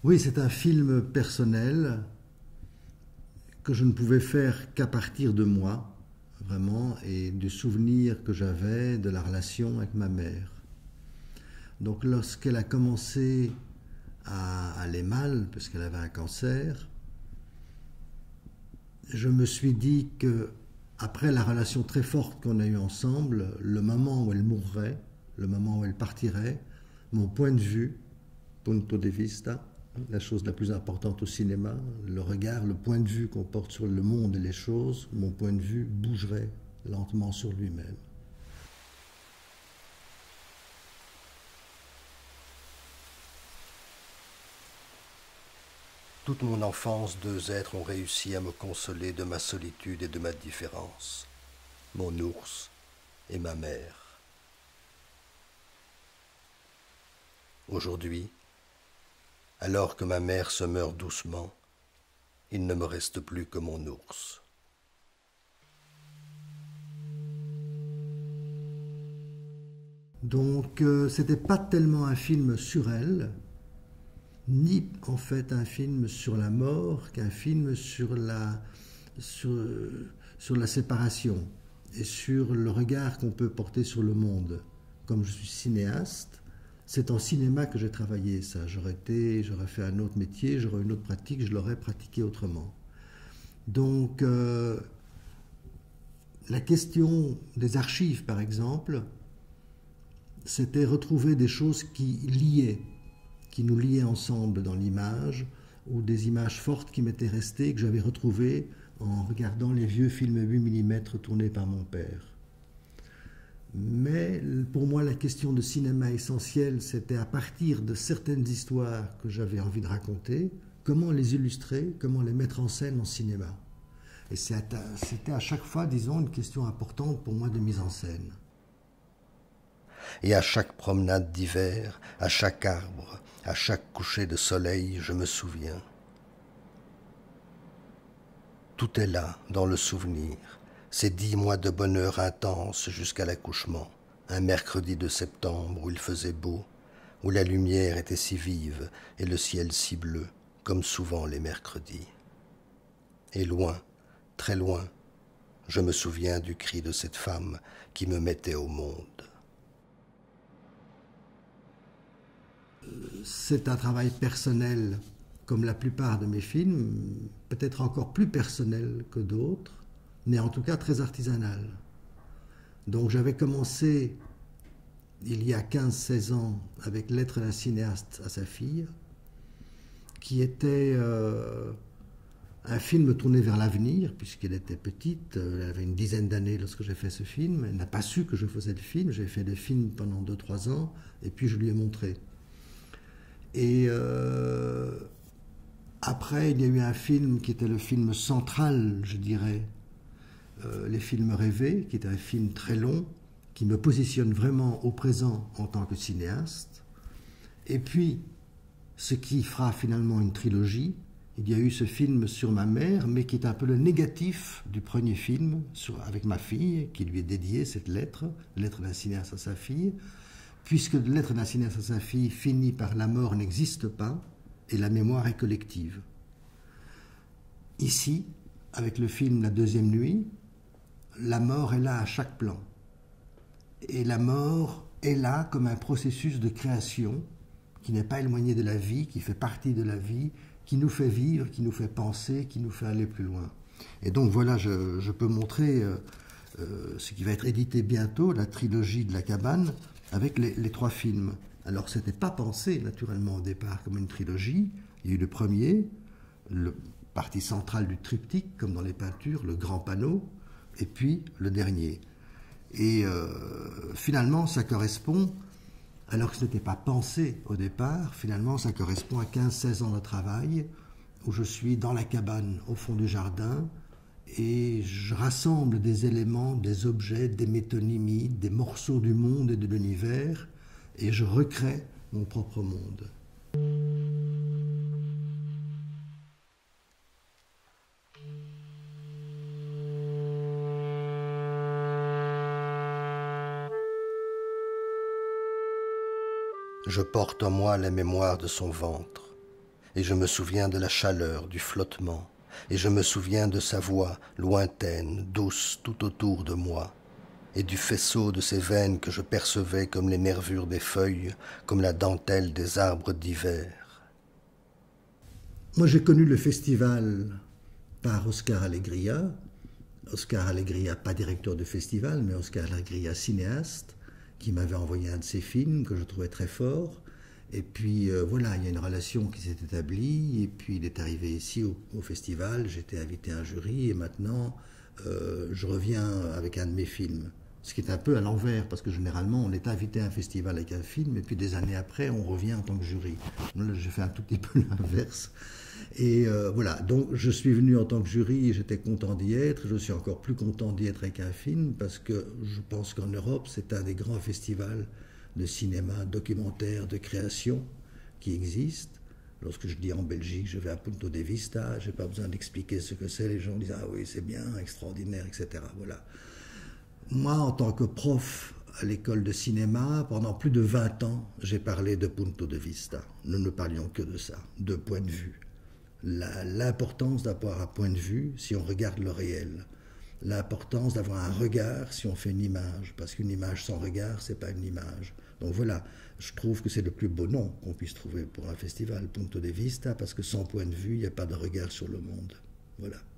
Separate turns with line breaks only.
Oui, c'est un film personnel que je ne pouvais faire qu'à partir de moi, vraiment, et du souvenir que j'avais de la relation avec ma mère. Donc lorsqu'elle a commencé à aller mal, parce qu'elle avait un cancer, je me suis dit que, après la relation très forte qu'on a eue ensemble, le moment où elle mourrait, le moment où elle partirait, mon point de vue, punto de vista, la chose la plus importante au cinéma, le regard, le point de vue qu'on porte sur le monde et les choses, mon point de vue bougerait lentement sur lui-même.
Toute mon enfance, deux êtres ont réussi à me consoler de ma solitude et de ma différence. Mon ours et ma mère. Aujourd'hui, alors que ma mère se meurt doucement, il ne me reste plus que mon ours.
Donc c'était pas tellement un film sur elle, ni en fait un film sur la mort, qu'un film sur, sur la séparation et sur le regard qu'on peut porter sur le monde. Comme je suis cinéaste, c'est en cinéma que j'ai travaillé ça. J'aurais fait un autre métier, j'aurais une autre pratique, je l'aurais pratiqué autrement. Donc la question des archives, par exemple, c'était retrouver des choses qui nous liaient ensemble dans l'image, ou des images fortes qui m'étaient restées, que j'avais retrouvées en regardant les vieux films 8 mm tournés par mon père. Mais pour moi, la question de cinéma essentielle, c'était à partir de certaines histoires que j'avais envie de raconter, comment les illustrer, comment les mettre en scène en cinéma. Et c'était à chaque fois, disons, une question importante pour moi de mise en scène.
Et à chaque promenade d'hiver, à chaque arbre, à chaque coucher de soleil, je me souviens. Tout est là, dans le souvenir, ces 10 mois de bonheur intense jusqu'à l'accouchement, un mercredi de septembre où il faisait beau, où la lumière était si vive et le ciel si bleu, comme souvent les mercredis. Et loin, très loin, je me souviens du cri de cette femme qui me mettait au monde.
C'est un travail personnel, comme la plupart de mes films, peut-être encore plus personnel que d'autres, mais en tout cas très artisanal. Donc j'avais commencé il y a 15-16 ans avec Lettre d'un cinéaste à sa fille, qui était un film tourné vers l'avenir, puisqu'elle était petite, elle avait une dizaine d'années lorsque j'ai fait ce film, elle n'a pas su que je faisais le film, j'ai fait le film pendant 2-3 ans, et puis je lui ai montré. Et après, il y a eu un film qui était le film central, je dirais, Les films rêvés, qui est un film très long, qui me positionne vraiment au présent en tant que cinéaste. Et puis, ce qui fera finalement une trilogie, il y a eu ce film sur ma mère, mais qui est un peu le négatif du premier film avec ma fille, qui lui est dédiée cette lettre, lettre d'un cinéaste à sa fille, puisque Lettre d'un cinéaste à sa fille finit par la mort n'existe pas et la mémoire est collective. Ici, avec le film La deuxième nuit, la mort est là à chaque plan. Et la mort est là comme un processus de création qui n'est pas éloigné de la vie, qui fait partie de la vie, qui nous fait vivre, qui nous fait penser, qui nous fait aller plus loin. Et donc voilà, je peux montrer ce qui va être édité bientôt, la trilogie de la cabane, avec les 3 films. Alors ce n'était pas pensé naturellement au départ comme une trilogie. Il y a eu le premier, le partie centrale du triptyque, comme dans les peintures, le grand panneau, et puis le dernier. Et finalement, ça correspond, alors que ce n'était pas pensé au départ, finalement, ça correspond à 15-16 ans de travail, où je suis dans la cabane, au fond du jardin, et je rassemble des éléments, des objets, des métonymies, des morceaux du monde et de l'univers, et je recrée mon propre monde.
Je porte en moi la mémoire de son ventre, et je me souviens de la chaleur, du flottement, et je me souviens de sa voix lointaine, douce, tout autour de moi, et du faisceau de ses veines que je percevais comme les nervures des feuilles, comme la dentelle des arbres d'hiver.
Moi, j'ai connu le festival par Oscar Alegria. Oscar Alegria, pas directeur de festival, mais Oscar Alegria, cinéaste, qui m'avait envoyé un de ses films que je trouvais très fort. Et puis voilà, il y a une relation qui s'est établie. Et puis il est arrivé ici au festival, j'étais invité à un jury, et maintenant je reviens avec un de mes films. Ce qui est un peu à l'envers, parce que généralement on est invité à un festival avec un film, et puis des années après on revient en tant que jury. Là j'ai fait un tout petit peu l'inverse. Et voilà, donc je suis venu en tant que jury et j'étais content d'y être. Je suis encore plus content d'y être avec un film, parce que je pense qu'en Europe c'est un des grands festivals de cinéma, documentaire, de création qui existent. Lorsque je dis en Belgique, je vais à Punto de Vista, je n'ai pas besoin d'expliquer ce que c'est. Les gens disent « Ah oui, c'est bien, extraordinaire, etc. » Voilà. Moi, en tant que prof à l'école de cinéma, pendant plus de 20 ans, j'ai parlé de Punto de Vista. Nous ne parlions que de ça, de point de vue. L'importance d'avoir un point de vue si on regarde le réel. L'importance d'avoir un regard si on fait une image, parce qu'une image sans regard, c'est pas une image. Donc voilà, je trouve que c'est le plus beau nom qu'on puisse trouver pour un festival, Punto de Vista, parce que sans point de vue, il n'y a pas de regard sur le monde. Voilà.